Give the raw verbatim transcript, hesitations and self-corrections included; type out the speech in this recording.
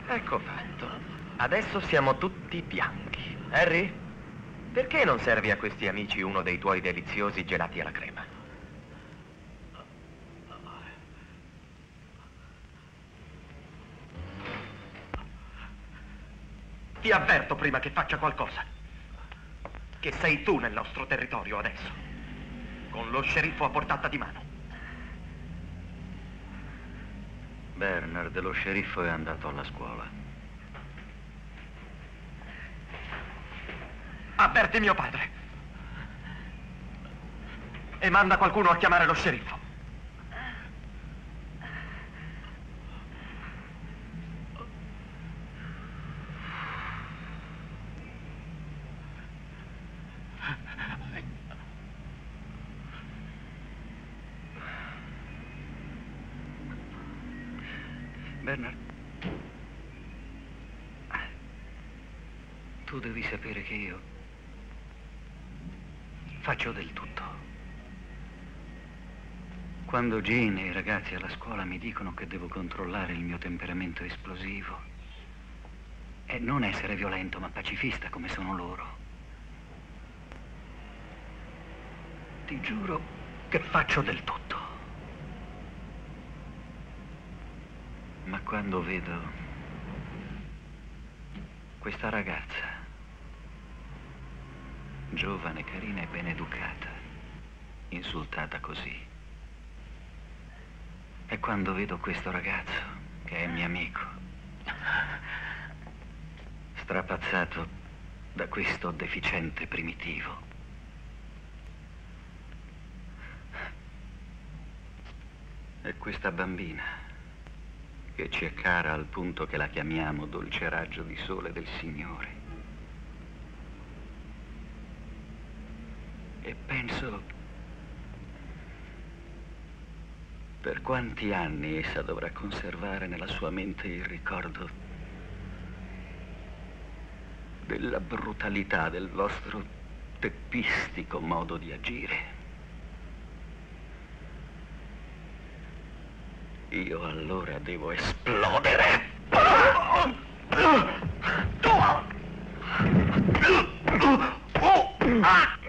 Ecco fatto. Adesso siamo tutti bianchi. Harry, perché non servi a questi amici uno dei tuoi deliziosi gelati alla crema? Ti avverto prima che faccia qualcosa, che sei tu nel nostro territorio adesso, con lo sceriffo a portata di mano. Bernard, lo sceriffo è andato alla scuola. Avverti mio padre e manda qualcuno a chiamare lo sceriffo. Bernard, tu devi sapere che io faccio del tutto. Quando Jean e i ragazzi alla scuola mi dicono che devo controllare il mio temperamento esplosivo e non essere violento ma pacifista come sono loro, ti giuro che faccio del tutto. Ma quando vedo questa ragazza, giovane, carina e ben educata, insultata così, e quando vedo questo ragazzo, che è mio amico, strapazzato da questo deficiente primitivo, e questa bambina che ci è cara al punto che la chiamiamo dolce raggio di sole del Signore. E penso per quanti anni essa dovrà conservare nella sua mente il ricordo della brutalità del vostro teppistico modo di agire. Io allora devo esplodere. Ah!